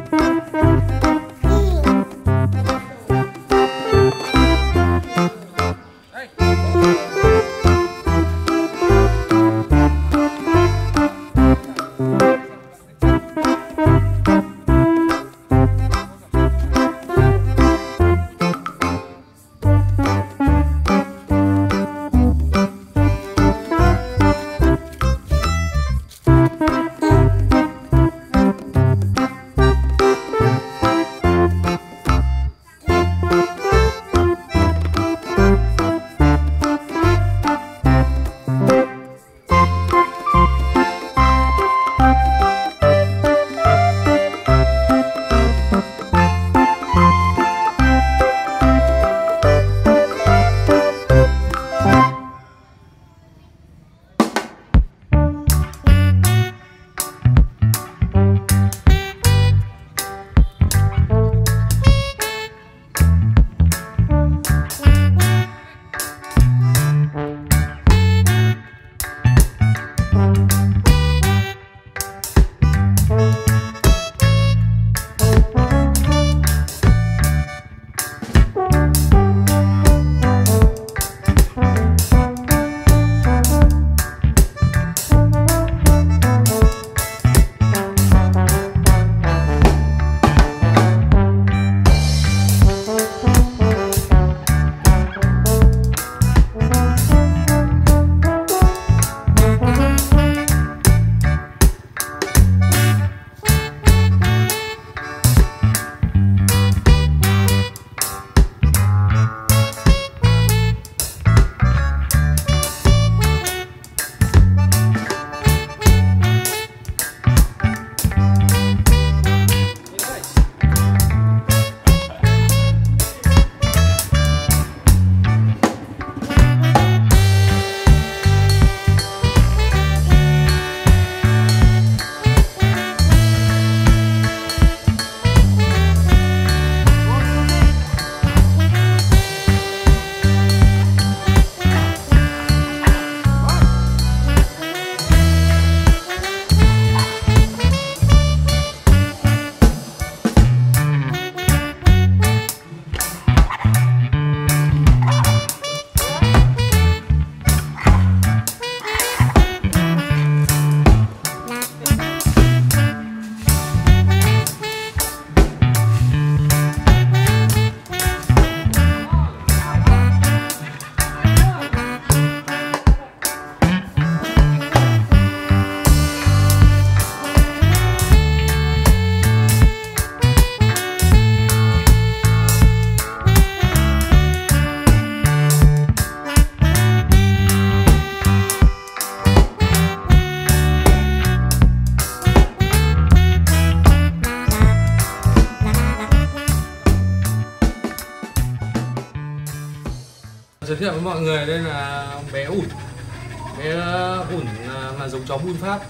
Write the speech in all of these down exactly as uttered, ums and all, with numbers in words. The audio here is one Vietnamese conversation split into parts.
Giới thiệu với mọi người đây là bé ủn. Bé ủn là giống chó Bun Pháp.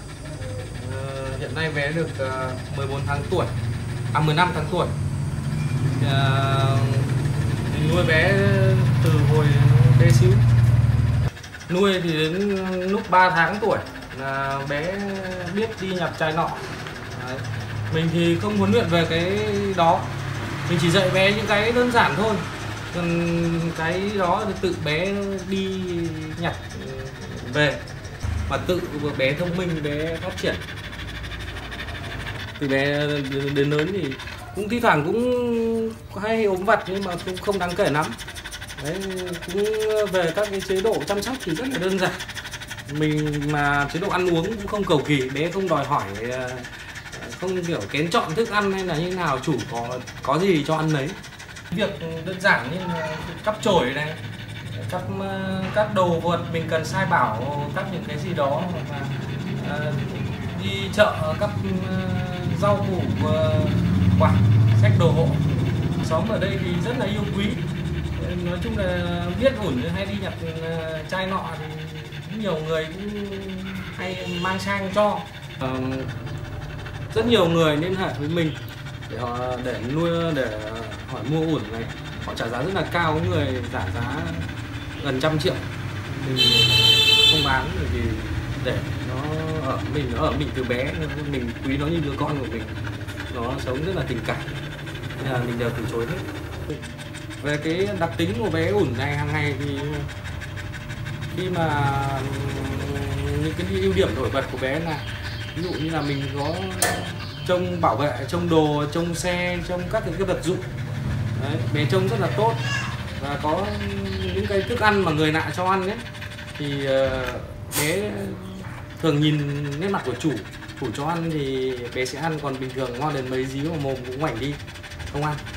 À, hiện nay bé được mười bốn tháng tuổi, à mười lăm tháng tuổi. À, nuôi bé từ hồi bé xíu. Nuôi thì đến lúc ba tháng tuổi là bé biết đi nhặt chai nọ. Đấy. Mình thì không huấn luyện về cái đó, mình chỉ dạy bé những cái đơn giản thôi. Còn cái đó thì tự bé đi nhặt về và tự bé thông minh, bé phát triển. Từ bé đến lớn thì cũng thi thoảng cũng hay ốm vặt nhưng mà cũng không đáng kể lắm. Đấy, cũng về các cái chế độ chăm sóc thì rất là đơn giản. Mình mà chế độ ăn uống cũng không cầu kỳ, bé không đòi hỏi, không kiểu kén chọn thức ăn hay là như nào, chủ có có gì cho ăn lấy. Việc đơn giản như là cắp chổi này, cắp các đồ vật mình cần sai bảo, cắp những cái gì đó, hoặc là uh, đi chợ cắp uh, rau củ, uh, quả, xách đồ hộ. Xóm ở đây thì rất là yêu quý. Nói chung là biết ủn hay đi nhặt uh, chai nọ thì nhiều người cũng hay mang sang cho. Uh, rất nhiều người liên hệ với mình để họ để nuôi, để hỏi mua ủn này, họ trả giá rất là cao, có người trả giá gần trăm triệu. Mình không bán bởi vì để nó ở mình, nó ở mình từ bé, mình quý nó như đứa con của mình. nó sống rất là tình cảm nên là mình đều từ chối hết. Về cái đặc tính của bé ủn này hàng ngày thì khi mà những cái ưu điểm nổi bật của bé là ví dụ như là mình có trông bảo vệ, trông đồ, trông xe, trông các cái vật dụng. Đấy, bé trông rất là tốt và có những cái thức ăn mà người lạ cho ăn ấy thì uh, bé thường nhìn nét mặt của chủ, chủ cho ăn thì bé sẽ ăn, còn bình thường ngon đến mấy dí vào mồm cũng ngoảnh đi, không ăn.